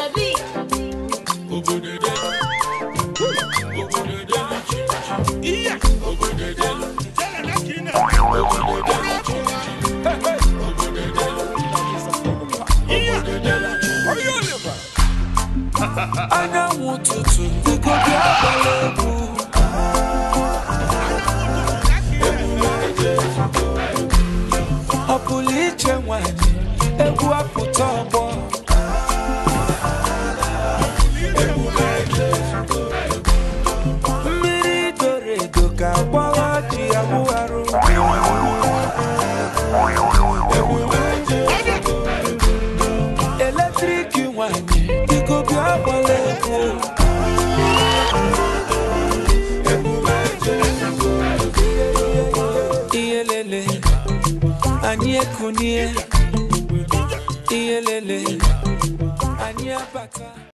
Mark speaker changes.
Speaker 1: I want to the Apuliche wani, ebu aputombo. Miri dore doka wawaji abuaru. Electric wani, diko biabaleku. Iyelele. Anye kunie, iyelele, anye bata.